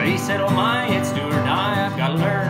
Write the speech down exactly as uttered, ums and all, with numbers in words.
But he said, oh my, it's do or die, I've gotta learn.